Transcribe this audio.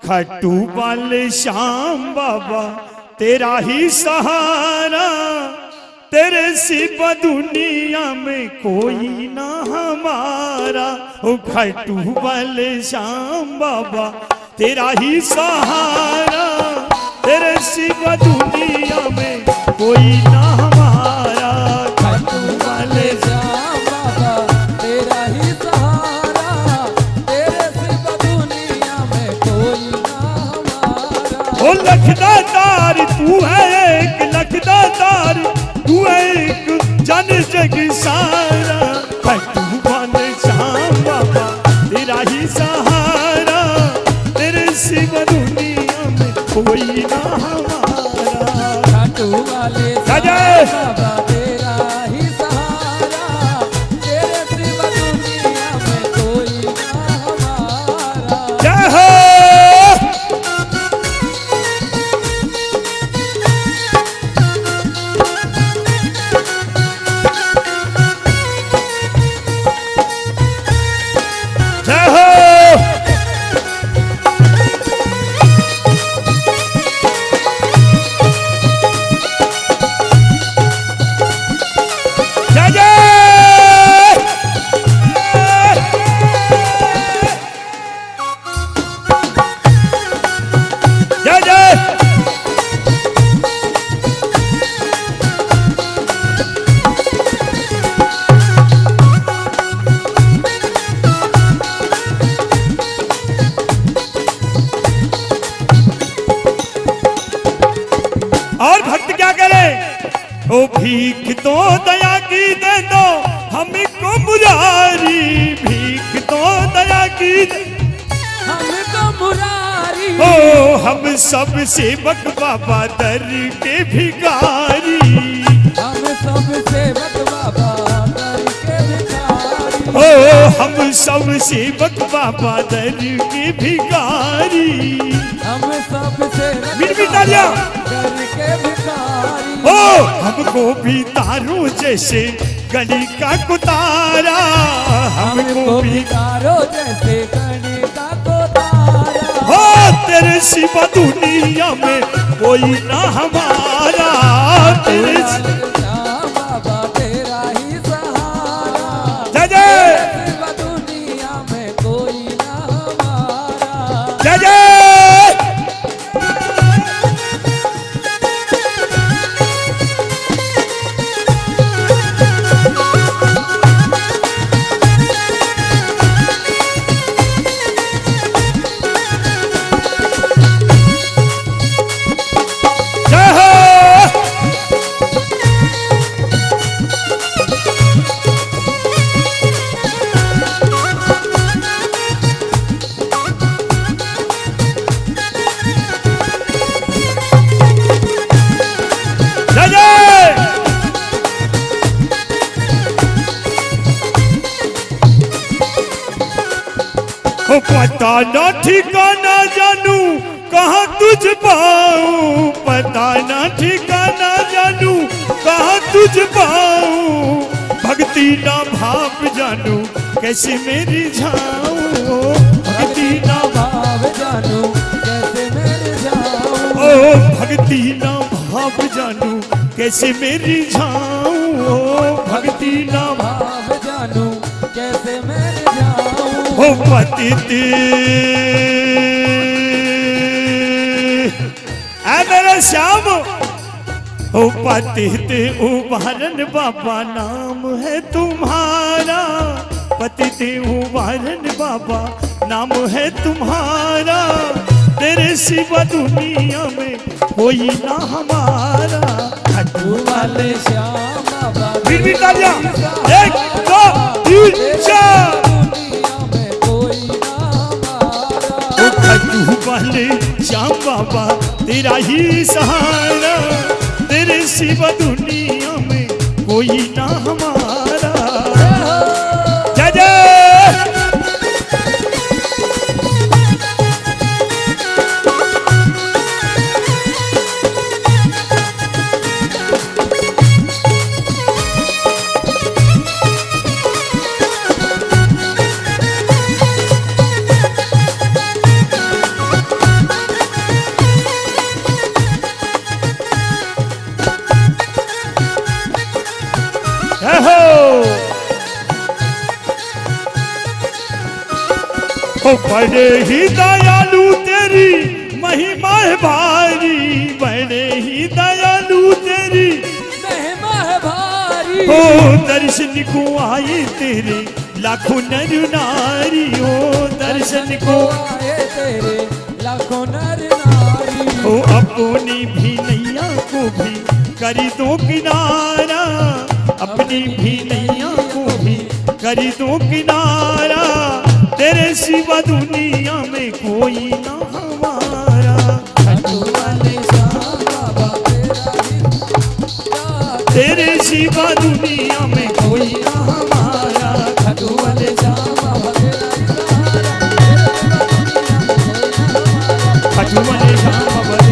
खट्टू वाले श्याम बाबा तेरा ही सहारा, तेरे सिवा दुनिया में कोई ना हमारा। ओ खट्टू वाले श्याम बाबा तेरा ही सहारा, तेरे सिवा दुनिया में कोई ना हमारा। खट्टू वाले श्याम बाबा तेरा ही सहारा, तेरे सिवा दुनिया में कोई ना हमारा। ओ लखदातार तू है एक, लखदातार तू है एक, जन जग सारा। खट्टू वाले श्याम बाबा तेरा ही सहारा, तेरे सिवा दुनिया में कोई ना हमारा। खट्टू वाले श्याम बाबा तेरा ही सहारा, तेरे सिवा दुनिया में कोई ना हमारा। जय हो। और भक्त क्या करे? ओ भीख तो दया की दे दो हमको मुरारी, भीख तो दया की हमको मुरारी। ओ हम सब सेवक बाबा दर के भिखारी, हम सब सेवक बाबा दर के भिखारी। ओ हम सब सेवक बाबा दर के भिखारी। हम सब सेवक मिटालिया दर के भिखारी। ओ हमको भी तारो जैसे गली का कुतारा, हमको भी तारो जैसे गली का कुतारा। हो तेरे सिवा दुनिया में कोई ना हमारा। तेरे श्याम बाबा तेरा ही सहारा, जय जय सिवा दुनिया में कोई ना हमारा। जय जय। पता न ठिकाना जानू कहाँ तुझ पाऊं, पता न ठिकाना जानू कहाँ तुझ पाऊं। भक्ति ना भाव जानू कैसे मेरी झाऊं, भक्ति ना भाव जानू कैसे मेरे जाऊं। ओ भक्ति ना भाव जानू कैसे मेरी झाऊं, ओ भक्ति ना भाव जानू कैसे मेरे जाऊं। ओ पतित ऐ मेरे श्याम, ओ पतित उबारन बाबा नाम है तुम्हारा, पतित उबारन बाबा नाम है तुम्हारा। तेरे सिवा दुनिया में कोई ना हमारा। खट्टू वाले श्याम बाबा फिर भी तालियां, 1 2 3 4। खट्टू वाले श्याम बाबा तेरा ही सहारा, तेरे सिवा दुनिया में कोई ना हमारा। जय जय। बड़े ही दयालु तेरी महिमा है भारी, बड़े ही दयालु तेरी महिमा है भारी। ओ दर्शन को आए तेरे लाखों नर नारी, ओ दर्शन को आए तेरे लाखों नर नारी। ओ अपनी भी नैया को भी करी दो किनारा, अपनी भी नैया को भी करी दो किनारा, तेरे सिवा दुनिया में कोई ना हमारा। खाटू वाले श्याम बाबा तेरा ही तेरे सिवा दुनिया में कोई ना हमारा। खाटू वाले श्याम बाबा तेरा ही खटू वाले श्याम बाबा